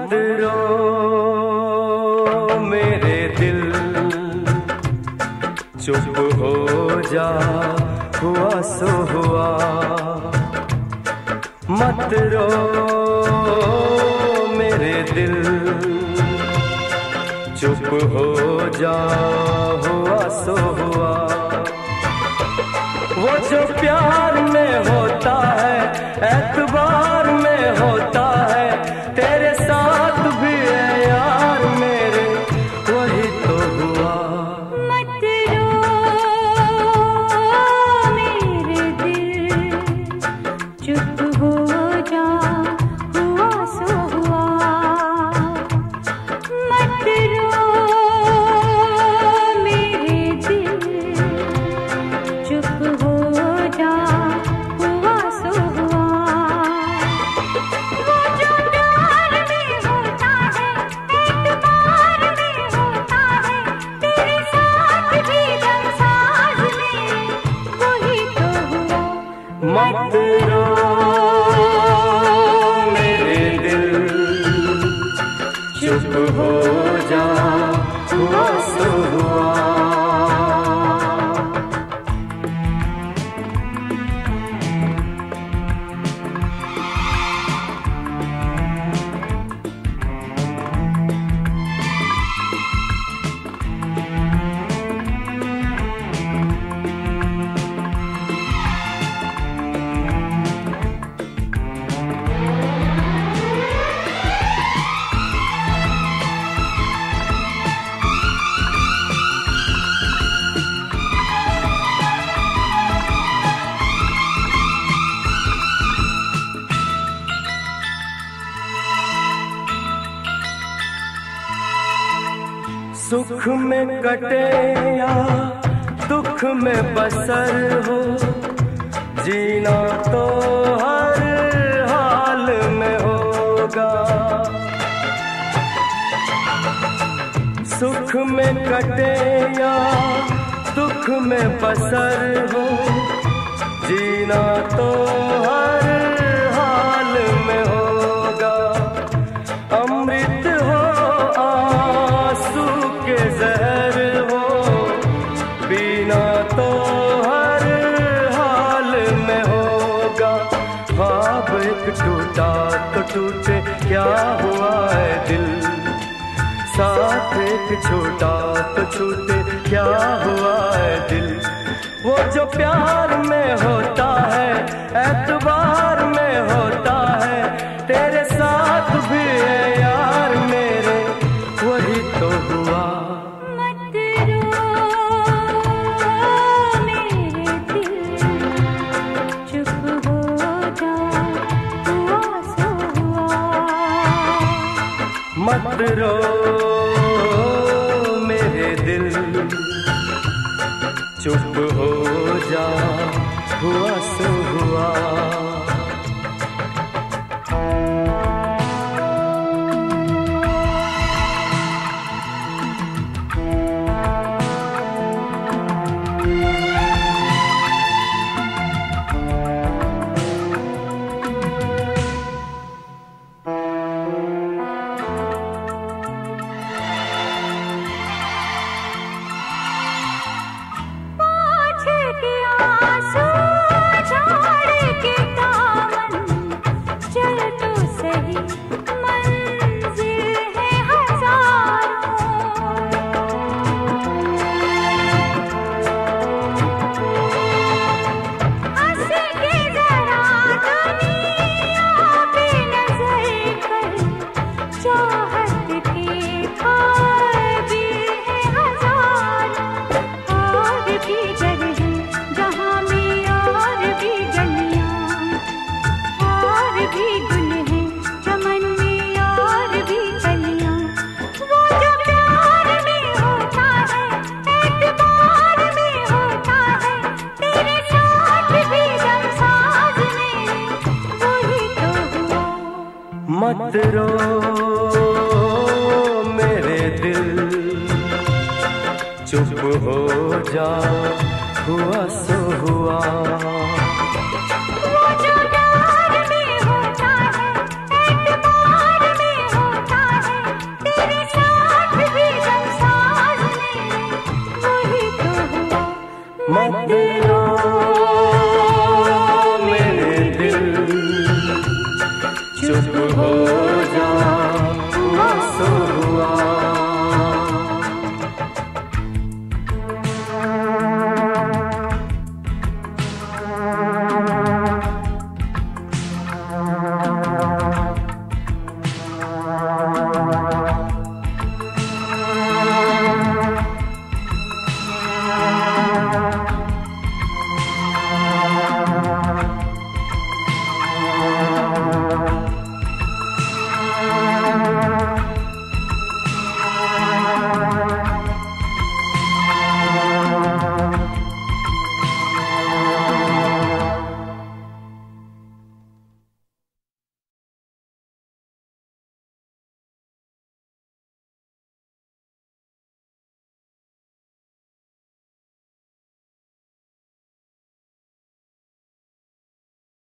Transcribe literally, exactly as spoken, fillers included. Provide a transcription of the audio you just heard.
मत रो मेरे दिल, चुप हो जा, हुआ सो हुआ। मत रो मेरे दिल, चुप हो जा, हुआ सो हुआ। वो जो प्यार में होता है, एतबार में होता है, तेरे साथ भी है यार मेरे, वही तो हुआ। मत रो मेरे दिल, चुप हो जा, हुआ सो हुआ। मत रो मेरे दिल, चुप हो जा, हुआ सो हुआ। वो जो प्यार में होता है, एतबार में होता है, तेरे साथ भी दमसाज में, वही तो हुआ। मत रो मेरे दिल, चुप हो जा, हुआ सो हुआ। सुख में कटे या दुख में बसर हो, जीना तो हर हाल में होगा। सुख में कटे या दुख में बसर हो, जीना तो हर हाल में होगा। अमृत हो आंसू के जहर हो, पीना तो हर हाल में होगा। ख्वाब एक टूटा तो टूटे, क्या हुआ है दिल, साथ एक छूटा तो छूटे, क्या हुआ है दिल। वो जो प्यार में होता है, एतबार में होता है, तेरे साथ भी है यार मेरे, वही तो हुआ। मत रो मेरे दिल, चुप हो जा, हुआ सो हुआ। मत रो मेरे दिल, चुप हो जा, हुआ सो हुआ। मत रो मेरे दिल, चुप हो जा, हुआ सो हुआ।